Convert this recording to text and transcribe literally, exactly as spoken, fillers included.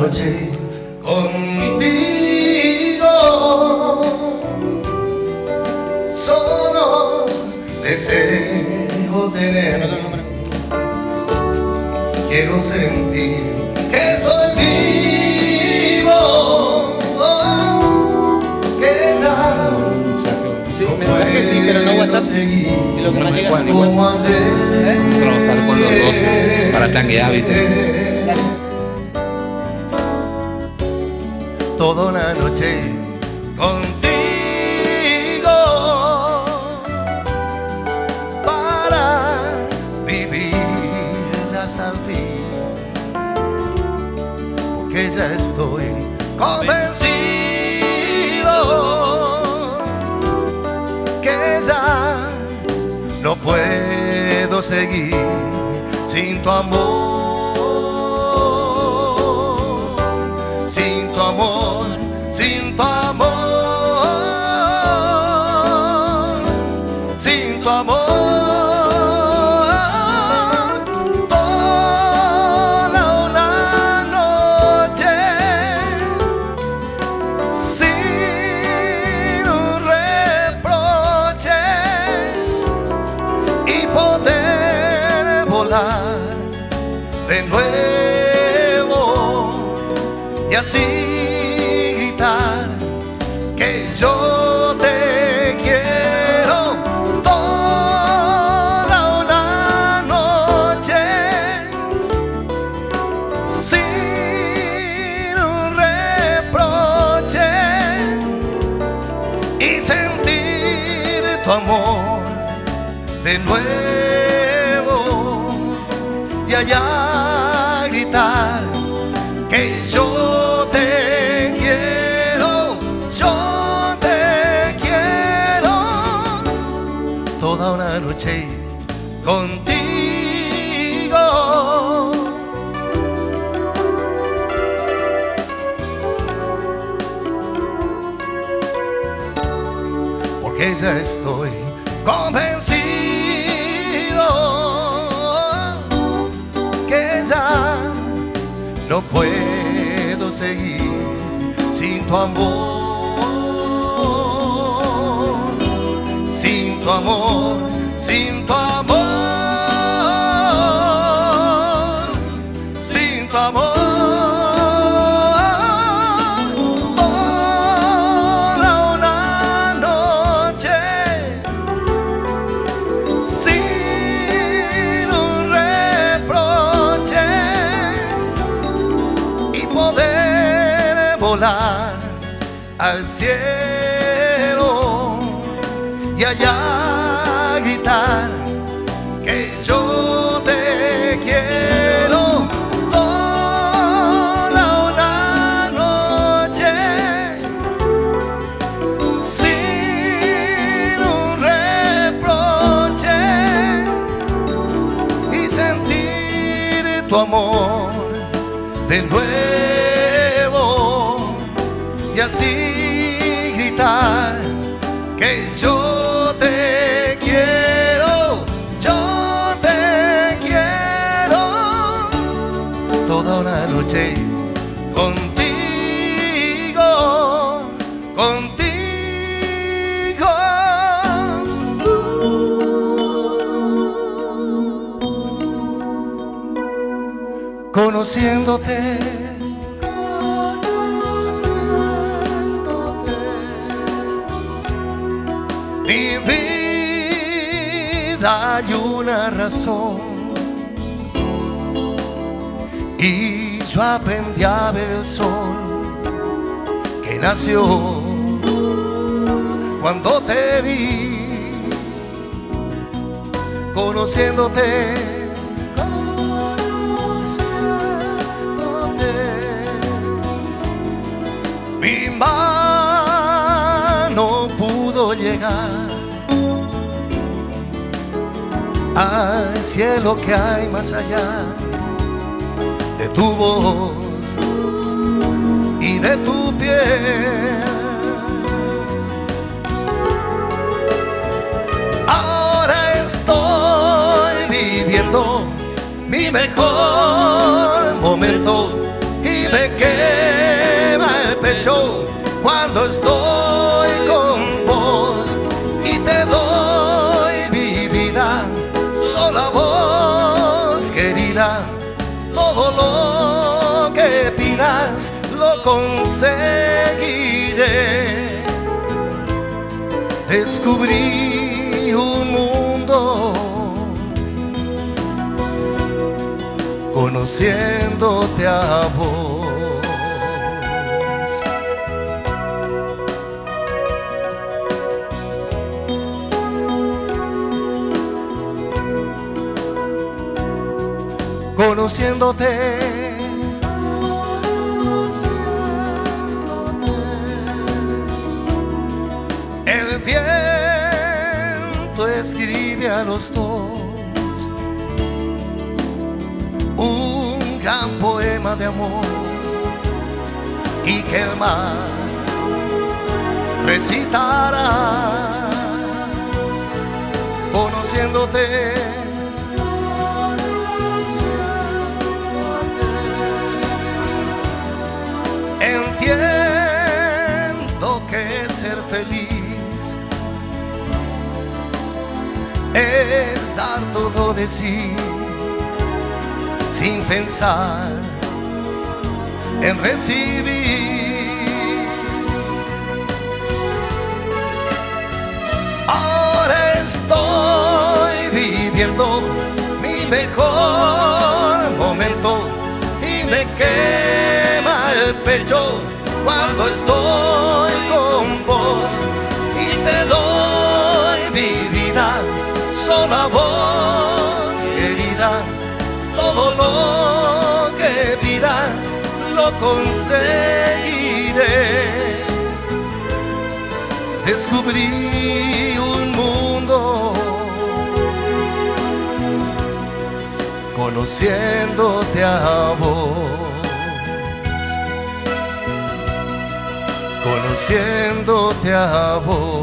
noche contigo. Solo deseo tener, quiero sentir que estoy vivo, que ya sí, mensaje sí, pero no WhatsApp. Y lo que más llega es cómo hacer. Vamos a trabajar con los dos para tanguear, ¿viste? Toda una noche contigo para vivir hasta el fin, porque ya estoy convencido que ya no puedo seguir sin tu amor. Sin tu amor, sin tu amor, sin tu amor, toda una noche, sin un reproche, y poder volar de nuevo. Y así gritar que yo te quiero toda una noche, sin un reproche, y sentir tu amor de nuevo, y allá gritar que yo una noche contigo. Porque ya estoy convencido que ya no puedo seguir sin tu amor. Sin tu amor, sin tu amor, sin tu amor, toda una noche, sin un reproche, y poder volar al cielo y allá gritar que yo te quiero toda una noche, sin un reproche, y sentir tu amor de nuevo, y así gritar que yo te quiero, yo te quiero toda una noche contigo, contigo. Conociéndote, mi vida hay una razón, y yo aprendí a ver el sol que nació cuando te vi, conociéndote, conociéndote, mi mano pudo llegar al cielo que hay más allá de tu voz y de tu piel. Ahora estoy viviendo mi mejor momento y me quedo sola voz, querida, todo lo que pidas lo conseguiré. Descubrí un mundo conociéndote a vos. Conociéndote, el viento escribe a los dos un gran poema de amor, y que el mar recitará. Conociéndote, entiendo que ser feliz es dar todo de sí, sin pensar en recibir. Ahora estoy viviendo mi mejor momento y me quema el pecho cuando estoy con vos, y te doy mi vida, sola voz, querida, todo lo que pidas lo conseguiré. Descubrí un mundo conociéndote a vos, conociéndote a vos.